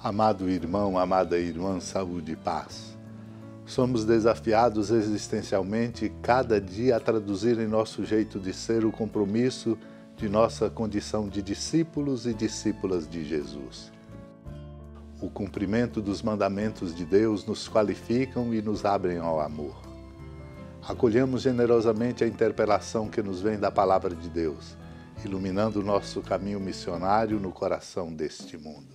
Amado irmão, amada irmã, saúde e paz. Somos desafiados existencialmente cada dia a traduzir em nosso jeito de ser o compromisso de nossa condição de discípulos e discípulas de Jesus. O cumprimento dos mandamentos de Deus nos qualificam e nos abrem ao amor. Acolhemos generosamente a interpelação que nos vem da Palavra de Deus, iluminando o nosso caminho missionário no coração deste mundo.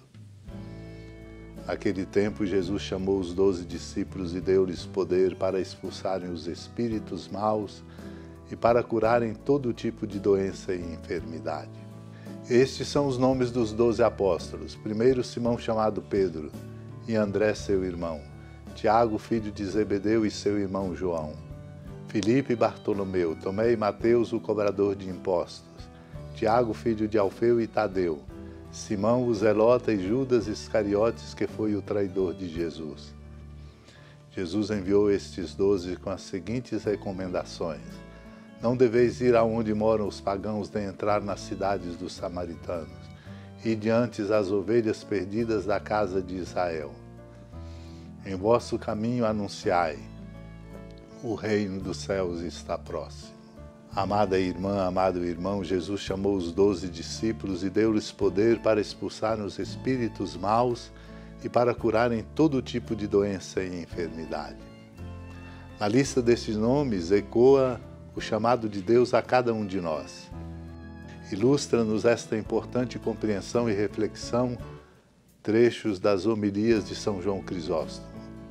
Naquele tempo, Jesus chamou os 12 discípulos e deu-lhes poder para expulsarem os espíritos maus e para curarem todo tipo de doença e enfermidade. Estes são os nomes dos 12 apóstolos. Primeiro, Simão, chamado Pedro, e André, seu irmão. Tiago, filho de Zebedeu, e seu irmão João. Filipe e Bartolomeu. Tomé e Mateus, o cobrador de impostos. Tiago, filho de Alfeu, e Tadeu. Simão, o zelota, e Judas Iscariotes, que foi o traidor de Jesus. Jesus enviou estes 12 com as seguintes recomendações: não deveis ir aonde moram os pagãos, nem entrar nas cidades dos samaritanos. Ide antes as ovelhas perdidas da casa de Israel. Em vosso caminho anunciai: o reino dos céus está próximo. Amada irmã, amado irmão, Jesus chamou os 12 discípulos e deu-lhes poder para expulsar os espíritos maus e para curarem todo tipo de doença e enfermidade. Na lista destes nomes ecoa o chamado de Deus a cada um de nós. Ilustra-nos esta importante compreensão e reflexão trechos das homilias de São João Crisóstomo.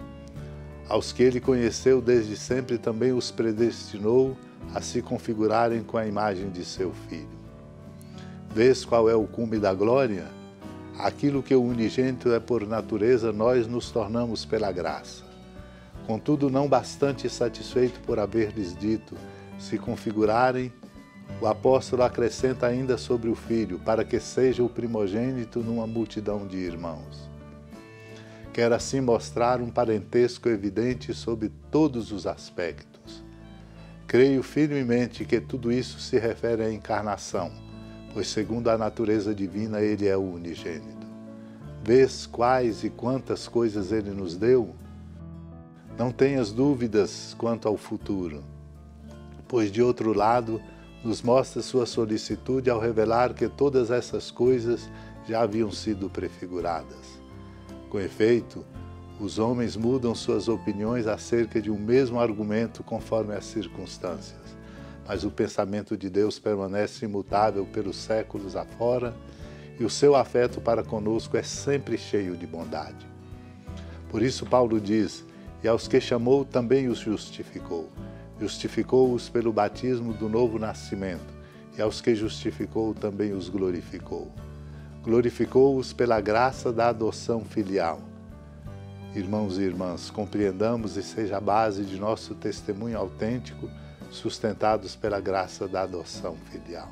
Aos que ele conheceu desde sempre também os predestinou a se configurarem com a imagem de seu Filho. Vês qual é o cume da glória? Aquilo que o unigênito é por natureza, nós nos tornamos pela graça. Contudo, não bastante satisfeito por haver-lhes dito, se configurarem, o apóstolo acrescenta ainda sobre o Filho, para que seja o primogênito numa multidão de irmãos. Quer assim mostrar um parentesco evidente sobre todos os aspectos. Creio firmemente que tudo isso se refere à encarnação, pois segundo a natureza divina ele é o unigênito. Vês quais e quantas coisas ele nos deu? Não tenhas dúvidas quanto ao futuro, pois de outro lado nos mostra sua solicitude ao revelar que todas essas coisas já haviam sido prefiguradas. Com efeito, os homens mudam suas opiniões acerca de um mesmo argumento conforme as circunstâncias, mas o pensamento de Deus permanece imutável pelos séculos afora e o seu afeto para conosco é sempre cheio de bondade. Por isso Paulo diz: e aos que chamou também os justificou. Justificou-os pelo batismo do novo nascimento, e aos que justificou também os glorificou. Glorificou-os pela graça da adoção filial. Irmãos e irmãs, compreendamos e seja a base de nosso testemunho autêntico, sustentados pela graça da adoção filial.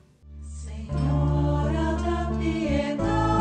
Senhora da piedade,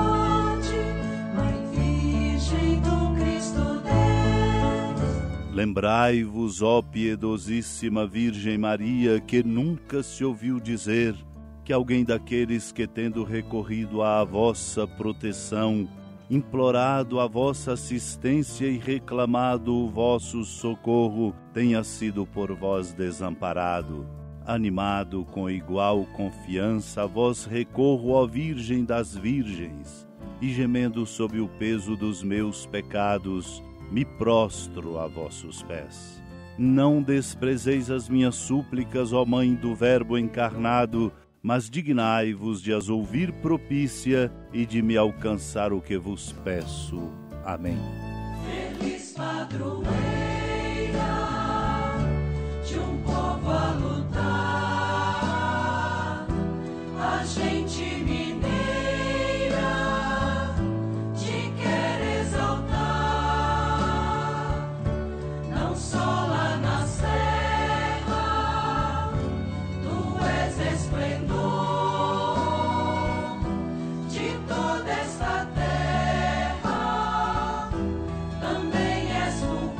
Mãe Virgem do Cristo Deus. Lembrai-vos, ó piedosíssima Virgem Maria, que nunca se ouviu dizer que alguém daqueles que, tendo recorrido à vossa proteção, implorado a vossa assistência e reclamado o vosso socorro, tenha sido por vós desamparado. Animado com igual confiança, a vós recorro, ó Virgem das Virgens, e gemendo sob o peso dos meus pecados, me prostro a vossos pés. Não desprezeis as minhas súplicas, ó Mãe do Verbo encarnado, mas dignai-vos de as ouvir propícia e de me alcançar o que vos peço. Amém. Feliz padroeira de um povo a lutar, a gente mineira te quer exaltar, não só lá na serra, tu és esplendor de toda esta terra, também és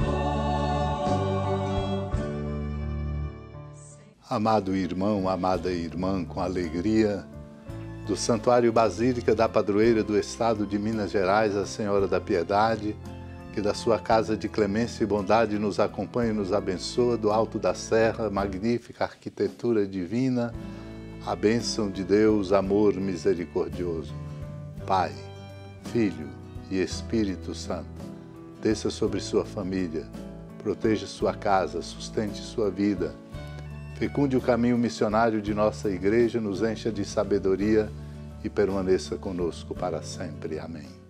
fulgor. Amado irmão, amada irmã, com alegria, do Santuário Basílica da Padroeira do Estado de Minas Gerais, a Senhora da Piedade, que da sua casa de clemência e bondade nos acompanha e nos abençoa, do alto da serra, magnífica arquitetura divina, a bênção de Deus, amor misericordioso. Pai, Filho e Espírito Santo, desça sobre sua família, proteja sua casa, sustente sua vida, fecunde o caminho missionário de nossa igreja, nos encha de sabedoria e permaneça conosco para sempre. Amém.